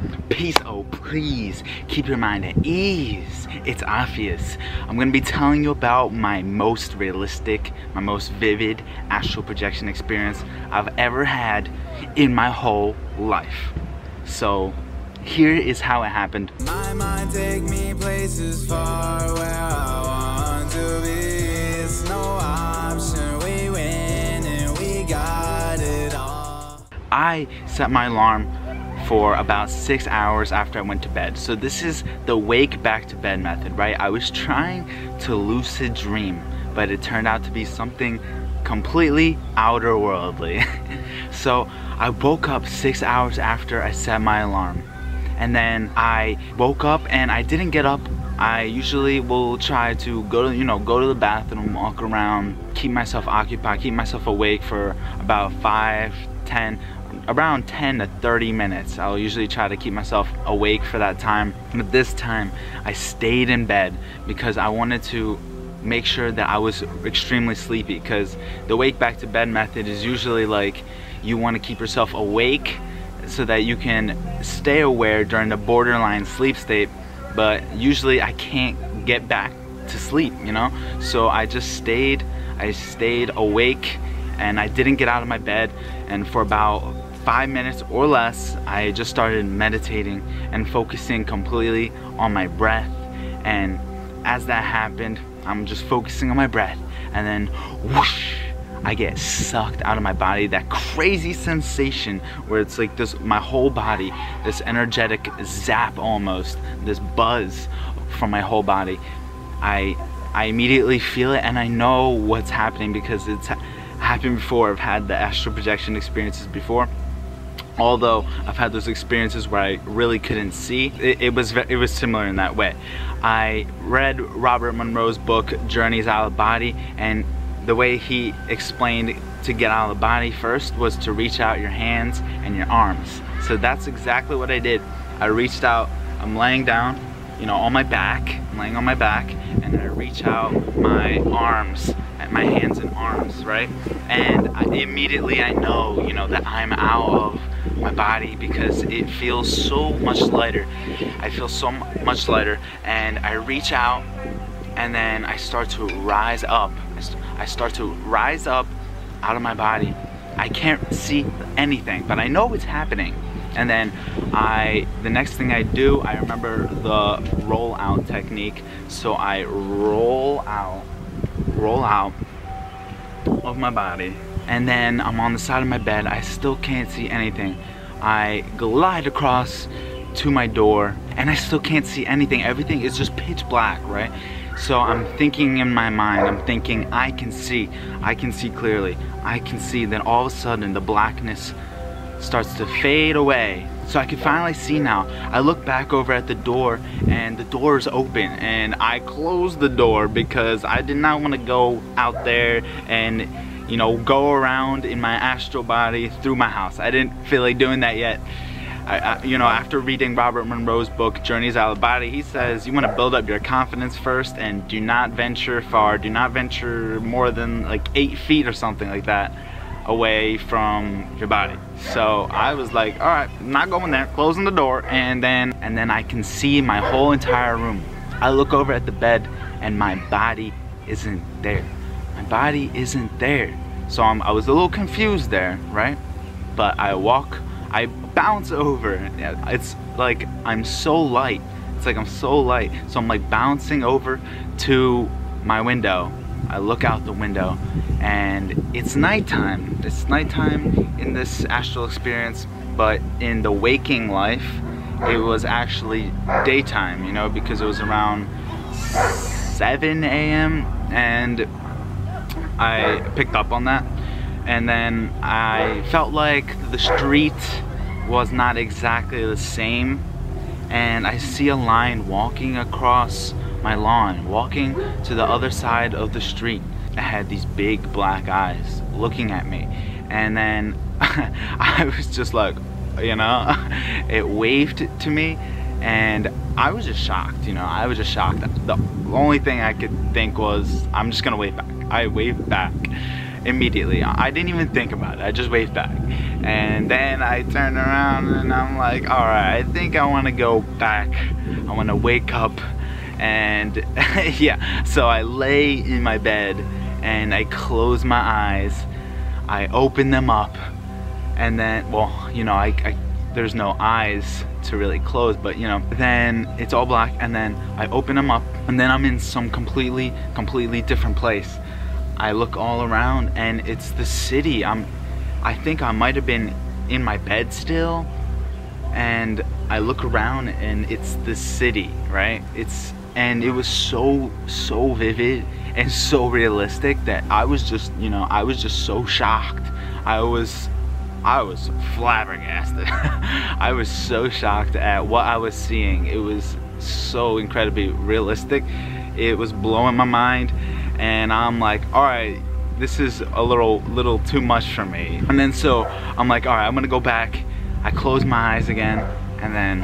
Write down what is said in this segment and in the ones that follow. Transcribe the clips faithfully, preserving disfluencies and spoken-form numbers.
Peace. Oh, please keep your mind at ease. It's obvious. I'm gonna be telling you about my most realistic, my most vivid astral projection experience I've ever had in my whole life. So here is how it happened. My mind take me places far where I want to be. It's no option. We win and we got it all. I set my alarm for about six hours after I went to bed. So this is the wake back to bed method, right? I was trying to lucid dream, but it turned out to be something completely outer worldly. So I woke up six hours after I set my alarm. And then I woke up and I didn't get up. I usually will try to go to, you know, go to the bathroom, walk around, keep myself occupied, keep myself awake for about five, ten, around ten to thirty minutes. I'll usually try to keep myself awake for that time. But this time I stayed in bed because I wanted to make sure that I was extremely sleepy, because the wake back to bed method is usually like you want to keep yourself awake so that you can stay aware during the borderline sleep state, but usually I can't get back to sleep, you know? So I just stayed, I stayed awake and I didn't get out of my bed, and for about five minutes or less I just started meditating and focusing completely on my breath. And as that happened, I'm just focusing on my breath, and then whoosh, I get sucked out of my body. That crazy sensation where it's like this, my whole body, this energetic zap almost, this buzz from my whole body. I I immediately feel it, and I know what's happening because it's ha happened before. I've had the astral projection experiences before. Although I've had those experiences where I really couldn't see, it, it was it was similar in that way. I read Robert Monroe's book Journeys Out of the Body, and the way he explained to get out of the body first was to reach out your hands and your arms. So that's exactly what I did. I reached out, I'm laying down, you know, on my back, I'm laying on my back, and then I reach out my arms, my hands and arms, right? And I, immediately I know, you know, that I'm out of my body because it feels so much lighter. I feel so much lighter, and I reach out, and then I start to rise up. I start to rise up out of my body. I can't see anything, but I know it's happening. And then I, the next thing I do, I remember the roll out technique. So I roll out, roll out of my body. And then I'm on the side of my bed. I still can't see anything. I glide across to my door, and I still can't see anything. Everything is just pitch black, right? So I'm thinking in my mind, I'm thinking I can see, I can see clearly. I can see, then all of a sudden the blackness starts to fade away. So I can finally see now. I look back over at the door, and the door is open, and I closed the door because I did not want to go out there and, you know, go around in my astral body through my house. I didn't feel like doing that yet. I, I, you know, after reading Robert Monroe's book, Journeys Out of the Body, he says you want to build up your confidence first and do not venture far. Do not venture more than like eight feet or something like that away from your body. So I was like, all right, I'm not going there, closing the door, and then, and then I can see my whole entire room. I look over at the bed, and my body isn't there. My body isn't there. So I'm, I was a little confused there, right? But I walk, I bounce over. It's like I'm so light. It's like I'm so light. So I'm like bouncing over to my window. I look out the window, and it's nighttime. It's nighttime in this astral experience, but in the waking life, it was actually daytime, you know, because it was around seven A M and I picked up on that. And then I felt like the street was not exactly the same, and I see a line walking across my lawn, walking to the other side of the street. I had these big black eyes looking at me, and then I was just like, you know, it waved to me, and I was just shocked, you know, I was just shocked. The only thing I could think was, I'm just gonna wave back. I waved back immediately. I didn't even think about it, I just waved back. And then I turn around and I'm like, all right, I think I want to go back. I want to wake up. And yeah, so I lay in my bed and I close my eyes. I open them up, and then, well, you know, I, I there's no eyes to really close, but you know, then it's all black, and then I open them up, and then I'm in some completely, completely different place. I look all around, and it's the city. I'm, I think I might have been in my bed still, and I look around, and it's the city, right? It's, and it was so, so vivid and so realistic that I was just, you know, I was just so shocked. I was, I was flabbergasted. I was so shocked at what I was seeing. It was so incredibly realistic. It was blowing my mind, and I'm like, all right, this is a little, little too much for me. And then so I'm like, all right, I'm gonna go back. I close my eyes again, and then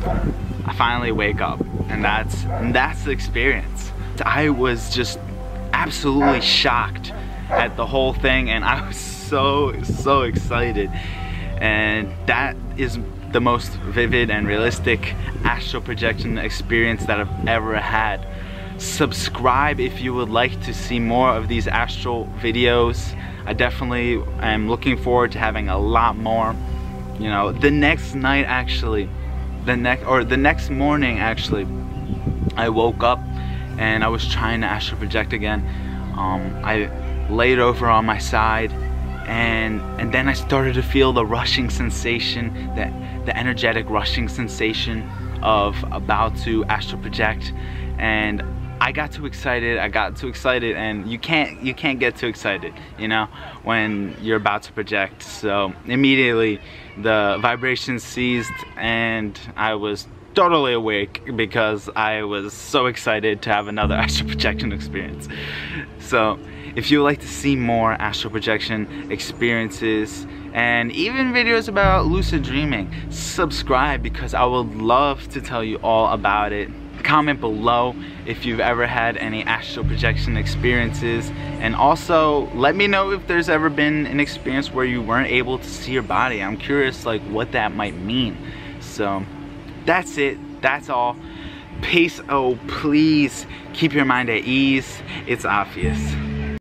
I finally wake up, and that's, and that's the experience. I was just absolutely shocked at the whole thing, and I was so, so excited. And that is the most vivid and realistic astral projection experience that I've ever had. Subscribe if you would like to see more of these astral videos. I definitely am looking forward to having a lot more. You know, the next night actually, the next or the next morning actually, I woke up and I was trying to astral project again. Um, I laid over on my side, and and then I started to feel the rushing sensation, that the energetic rushing sensation of about to astral project, and I got too excited. I got too excited, and you can't you can't get too excited, you know, when you're about to project. So immediately the vibration ceased, and I was totally awake because I was so excited to have another astral projection experience. So if you would like to see more astral projection experiences and even videos about lucid dreaming, subscribe, because I would love to tell you all about it. Comment below if you've ever had any astral projection experiences, and also let me know if there's ever been an experience where you weren't able to see your body. I'm curious like what that might mean. So that's it, that's all. Peace. Oh, please keep your mind at ease. It's obvious.